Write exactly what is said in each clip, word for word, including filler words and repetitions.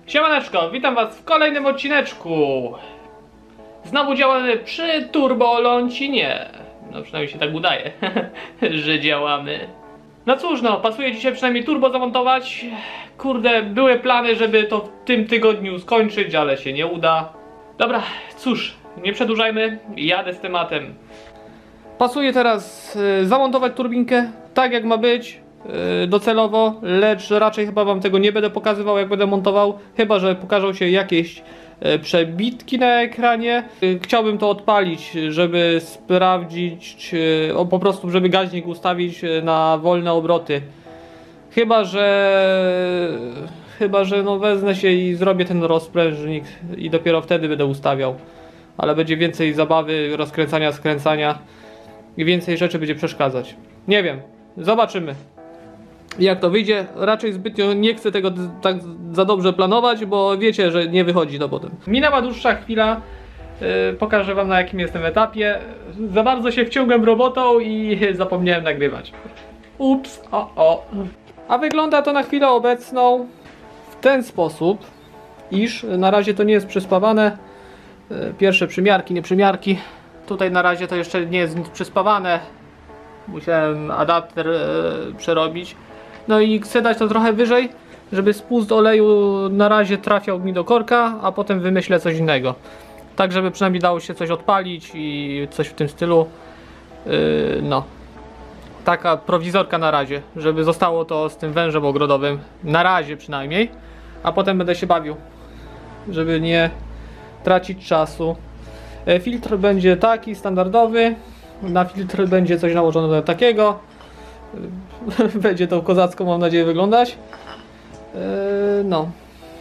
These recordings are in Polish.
Siemaneczko, witam was w kolejnym odcineczku. Znowu działamy przy turbolącinie. No przynajmniej się tak udaje, że działamy. No cóż no, pasuje dzisiaj przynajmniej turbo zamontować. Kurde, były plany, żeby to w tym tygodniu skończyć, ale się nie uda. Dobra, cóż, nie przedłużajmy, jadę z tematem. Pasuje teraz y, zamontować turbinkę tak jak ma być. Docelowo, lecz raczej chyba wam tego nie będę pokazywał, jak będę montował, chyba że pokażą się jakieś przebitki na ekranie. Chciałbym to odpalić, żeby sprawdzić, o, po prostu żeby gaźnik ustawić na wolne obroty. Chyba że chyba że no wezmę się i zrobię ten rozprężnik i dopiero wtedy będę ustawiał. Ale będzie więcej zabawy, rozkręcania, skręcania i więcej rzeczy będzie przeszkadzać. Nie wiem, zobaczymy jak to wyjdzie. Raczej zbytnio nie chcę tego tak za dobrze planować, bo wiecie, że nie wychodzi do potem. Minęła dłuższa chwila, yy, pokażę wam na jakim jestem etapie. Za bardzo się wciągłem robotą i zapomniałem nagrywać. Ups, o o. A wygląda to na chwilę obecną w ten sposób, iż na razie to nie jest przyspawane. Yy, pierwsze przymiarki, nie przymiarki. Tutaj na razie to jeszcze nie jest nic przyspawane. Musiałem adapter yy, przerobić. No i chcę dać to trochę wyżej, żeby spust oleju na razie trafiał mi do korka, a potem wymyślę coś innego. Tak, żeby przynajmniej dało się coś odpalić i coś w tym stylu. Yy, no. Taka prowizorka na razie, żeby zostało to z tym wężem ogrodowym. Na razie przynajmniej. A potem będę się bawił, żeby nie tracić czasu. Yy, filtr będzie taki, standardowy. Na filtr będzie coś nałożone takiego. Będzie to kozacko, mam nadzieję, wyglądać. Yy, no.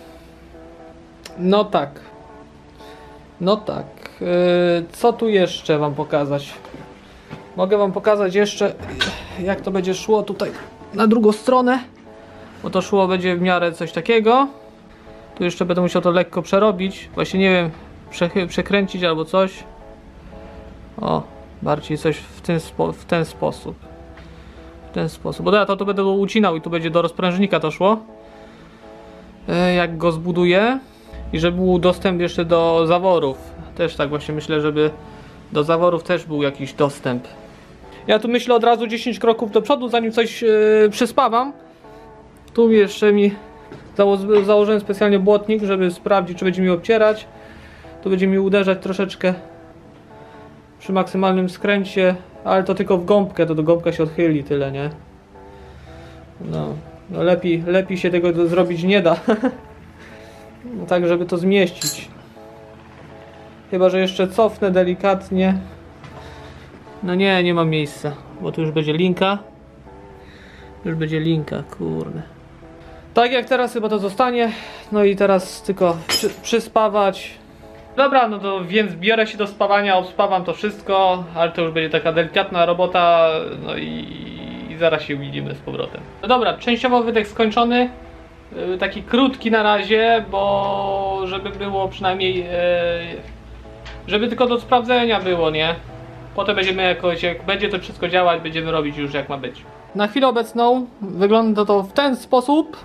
No tak. No tak. Yy, co tu jeszcze wam pokazać? Mogę wam pokazać jeszcze, jak to będzie szło tutaj na drugą stronę. Bo to szło będzie w miarę coś takiego. Tu jeszcze będę musiał to lekko przerobić. Właśnie nie wiem, przekręcić albo coś. O, bardziej coś w ten, spo w ten sposób. W ten sposób, bo ja to, to będę ucinał i tu będzie do rozprężnika to szło, e, jak go zbuduję i żeby był dostęp jeszcze do zaworów, też tak właśnie myślę, żeby do zaworów też był jakiś dostęp. Ja tu myślę od razu dziesięć kroków do przodu, zanim coś e, przyspawam. Tu jeszcze mi zało założyłem specjalnie błotnik, żeby sprawdzić, czy będzie mi obcierać. Tu będzie mi uderzać troszeczkę przy maksymalnym skręcie, ale to tylko w gąbkę, to do gąbka się odchyli, tyle, nie? No, no lepiej, lepiej się tego zrobić nie da. No, tak, żeby to zmieścić. Chyba że jeszcze cofnę delikatnie. No nie, nie mam miejsca, bo tu już będzie linka. Już będzie linka, kurde. Tak jak teraz chyba to zostanie. No i teraz tylko przy, przyspawać. Dobra, no to więc biorę się do spawania, obspawam to wszystko, ale to już będzie taka delikatna robota, no i, i zaraz się widzimy z powrotem. No dobra, częściowo wydech skończony, yy, taki krótki na razie, bo żeby było przynajmniej, yy, żeby tylko do sprawdzenia było, nie? Potem będziemy jakoś, jak będzie to wszystko działać, będziemy robić już jak ma być. Na chwilę obecną wygląda to w ten sposób.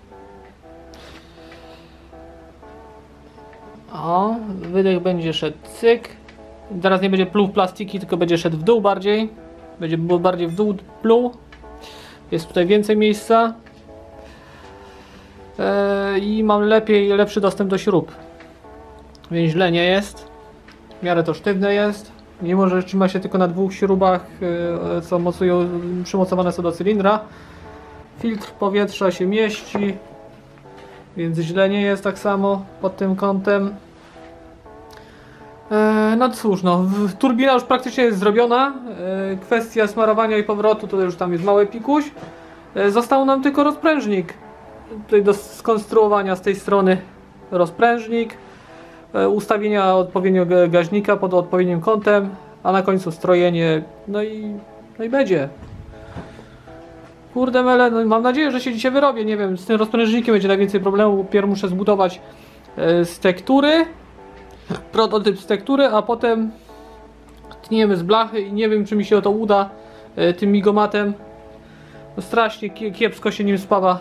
O, wydech będzie szedł cyk. Teraz nie będzie pluł w plastiki, tylko będzie szedł w dół bardziej. Będzie bardziej w dół pluł. Jest tutaj więcej miejsca. Eee, I mam lepiej, lepszy dostęp do śrub. Więc źle nie jest. W miarę to sztywne jest. Mimo że trzyma się tylko na dwóch śrubach, e, co mocują, przymocowane są do cylindra. Filtr powietrza się mieści. Więc źle nie jest tak samo pod tym kątem. Eee, no cóż, no, turbina już praktycznie jest zrobiona. Eee, kwestia smarowania i powrotu to już tam jest mały pikuś. Eee, został nam tylko rozprężnik. Tutaj do skonstruowania z tej strony rozprężnik. Eee, ustawienia odpowiedniego gaźnika pod odpowiednim kątem. A na końcu strojenie. No i, no i będzie. Kurde mele, no mam nadzieję, że się dzisiaj wyrobię, nie wiem, z tym rozprężnikiem będzie najwięcej problemów. Pierw muszę zbudować e, z tektury, prototyp z tektury, a potem tniemy z blachy i nie wiem, czy mi się to uda e, tym migomatem. No strasznie kiepsko się nim spawa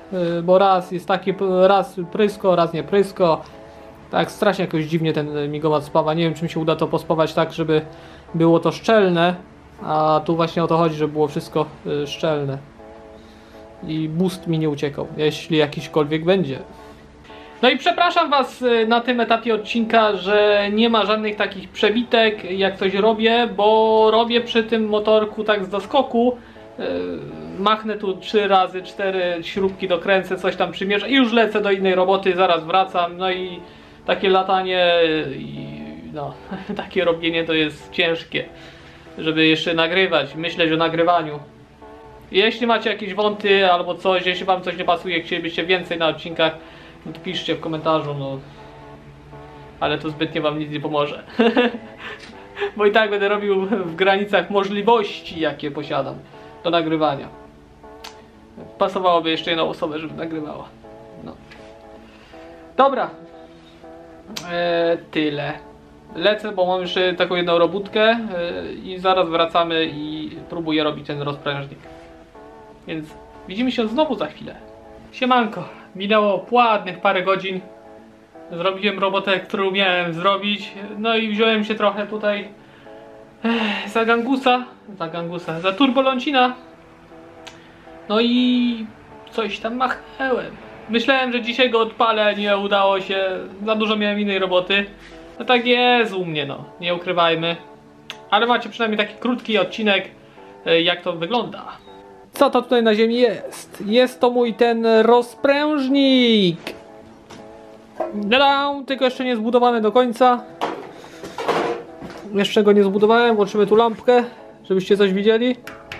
yy, bo raz jest taki, raz prysko, raz nie prysko. Tak strasznie jakoś dziwnie ten migomat spawa. Nie wiem, czy mi się uda to pospawać tak, żeby było to szczelne. A tu właśnie o to chodzi, żeby było wszystko yy, szczelne. I boost mi nie uciekał, jeśli jakiśkolwiek będzie. No i przepraszam was na tym etapie odcinka, że nie ma żadnych takich przebitek, jak coś robię, bo robię przy tym motorku tak z doskoku. Yy, machnę tu trzy razy, cztery śrubki dokręcę, coś tam przymierzę i już lecę do innej roboty, zaraz wracam. No i takie latanie i no, takie robienie to jest ciężkie, żeby jeszcze nagrywać, myśleć o nagrywaniu. Jeśli macie jakieś wąty albo coś, jeśli wam coś nie pasuje, chcielibyście więcej na odcinkach, no to piszcie w komentarzu, no. Ale to zbytnio wam nic nie pomoże. Bo i tak będę robił w granicach możliwości, jakie posiadam do nagrywania. Pasowałoby jeszcze jedną osobę, żeby nagrywała. No. Dobra. Eee, tyle. Lecę, bo mam jeszcze taką jedną robótkę eee, i zaraz wracamy i próbuję robić ten rozprężnik. Więc widzimy się znowu za chwilę. Siemanko. Minęło ładnych parę godzin. Zrobiłem robotę, którą miałem zrobić. No i wziąłem się trochę tutaj ech, za gangusa. Za gangusa, za turbolącina. No i coś tam machnąłem. Myślałem, że dzisiaj go odpalę, nie udało się. Za dużo miałem innej roboty. No tak jest u mnie, no. Nie ukrywajmy. Ale macie przynajmniej taki krótki odcinek, jak to wygląda. Co to tutaj na ziemi jest? Jest to mój ten rozprężnik. Dadam, tylko jeszcze nie zbudowany do końca. Jeszcze go nie zbudowałem. Włączymy tu lampkę, żebyście coś widzieli.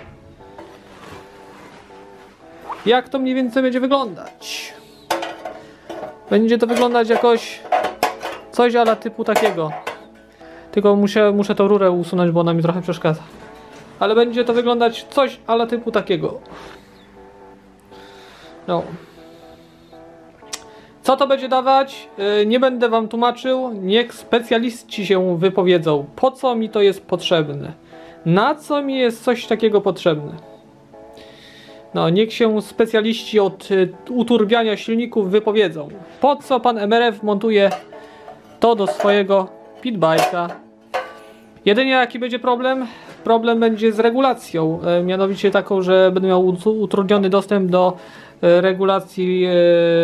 Jak to mniej więcej będzie wyglądać? Będzie to wyglądać jakoś coś ala typu takiego. Tylko muszę, muszę tą rurę usunąć, bo ona mi trochę przeszkadza. Ale będzie to wyglądać coś ala typu takiego. No. Co to będzie dawać? Yy, nie będę wam tłumaczył. Niech specjaliści się wypowiedzą. Po co mi to jest potrzebne? Na co mi jest coś takiego potrzebne? No, niech się specjaliści od y, uturbiania silników wypowiedzą. Po co pan M R F montuje to do swojego pitbike'a? Jedynie jaki będzie problem? Problem będzie z regulacją, e, mianowicie taką, że będę miał utrudniony dostęp do e, regulacji e,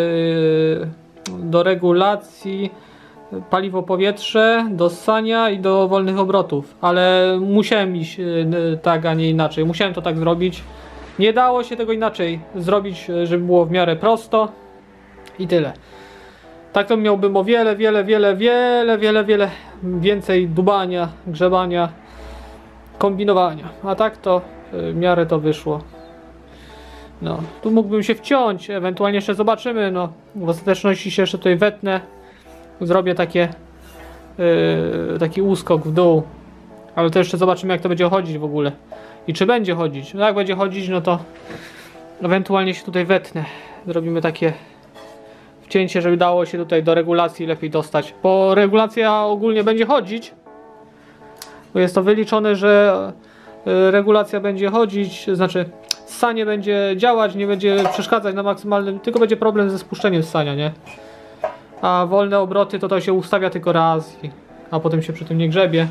do regulacji paliwo powietrze, do ssania i do wolnych obrotów, ale musiałem iść e, tak, a nie inaczej. Musiałem to tak zrobić. Nie dało się tego inaczej zrobić, żeby było w miarę prosto i tyle. Tak to miałbym o wiele, wiele, wiele, wiele, wiele, wiele więcej dubania, grzebania, kombinowania. A tak to w miarę to wyszło. No, tu mógłbym się wciąć, ewentualnie jeszcze zobaczymy, no. W ostateczności się jeszcze tutaj wetnę. Zrobię takie yy, taki uskok w dół. Ale to jeszcze zobaczymy, jak to będzie chodzić w ogóle. I czy będzie chodzić. No jak będzie chodzić, no to ewentualnie się tutaj wetnę. Zrobimy takie wcięcie, żeby dało się tutaj do regulacji lepiej dostać. Bo regulacja ogólnie będzie chodzić. Bo jest to wyliczone, że regulacja będzie chodzić, znaczy ssanie będzie działać, nie będzie przeszkadzać na maksymalnym, tylko będzie problem ze spuszczeniem ssania, nie? A wolne obroty to to się ustawia tylko raz, i, a potem się przy tym nie grzebie.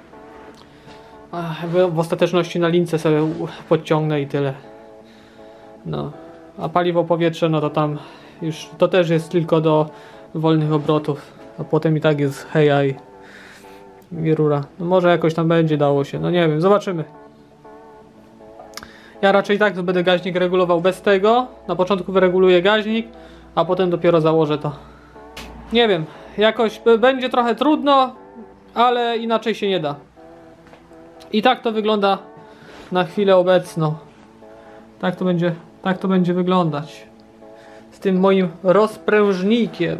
Ach, w ostateczności na lince sobie podciągnę i tyle. No. A paliwo powietrze, no to tam już to też jest tylko do wolnych obrotów, a potem i tak jest heja i, i rura. No może jakoś tam będzie dało się, no nie wiem, zobaczymy. Ja raczej tak to będę gaźnik regulował bez tego. Na początku wyreguluję gaźnik, a potem dopiero założę to. Nie wiem, jakoś będzie trochę trudno, ale inaczej się nie da. I tak to wygląda na chwilę obecną. Tak to będzie, tak to będzie wyglądać. Z tym moim rozprężnikiem.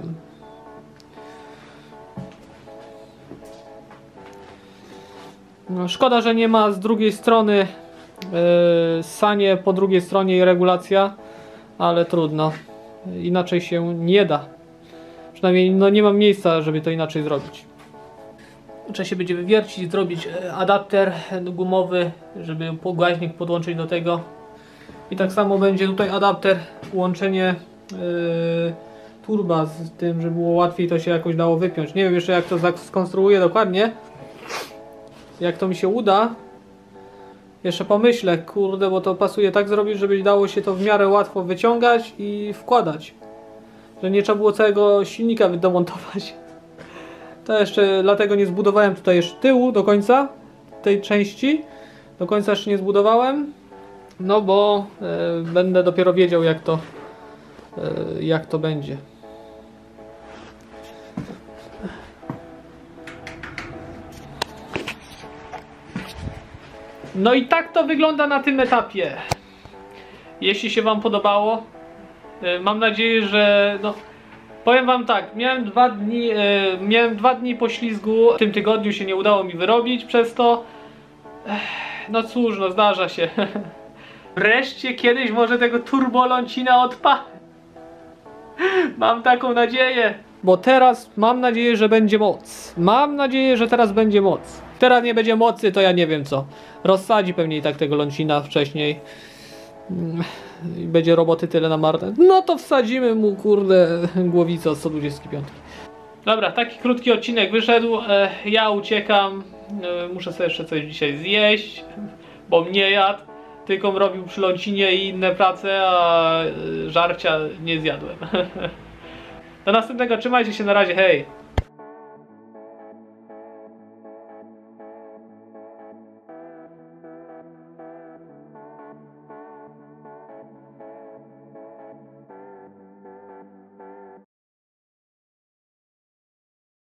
No, szkoda, że nie ma z drugiej strony yy, ssanie, po drugiej stronie i regulacja, ale trudno. Inaczej się nie da. Przynajmniej no, nie mam miejsca, żeby to inaczej zrobić. Trzeba się będzie wywiercić, zrobić adapter gumowy, żeby gaźnik podłączyć do tego. I tak samo będzie tutaj adapter, łączenie yy, turba z tym, żeby było łatwiej to się jakoś dało wypiąć. Nie wiem jeszcze jak to skonstruuję dokładnie. Jak to mi się uda. Jeszcze pomyślę, kurde, bo to pasuje tak zrobić, żeby dało się to w miarę łatwo wyciągać i wkładać. Że nie trzeba było całego silnika domontować. To jeszcze dlatego nie zbudowałem tutaj jeszcze tyłu do końca tej części. Do końca jeszcze nie zbudowałem. No bo e, będę dopiero wiedział jak to e, jak to będzie. No i tak to wygląda na tym etapie. Jeśli się wam podobało, e, mam nadzieję, że no, powiem wam tak, miałem dwa dni, e, miałem dwa dni poślizgu, w tym tygodniu się nie udało mi wyrobić przez to. Ech, no cóż, no zdarza się. Wreszcie kiedyś może tego turbolącina odpalę. Mam taką nadzieję. Bo teraz mam nadzieję, że będzie moc. Mam nadzieję, że teraz będzie moc. Teraz nie będzie mocy, to ja nie wiem co. Rozsadzi pewnie i tak tego lącina wcześniej. I będzie roboty tyle na marne. No to wsadzimy mu, kurde, głowicę od sto dwudziestki piątki. Dobra, taki krótki odcinek wyszedł. E, ja uciekam. E, muszę sobie jeszcze coś dzisiaj zjeść, bo mnie jadł. Tylko robił przy lącinie i inne prace, a e, żarcia nie zjadłem. Do następnego, trzymajcie się, na razie, hej!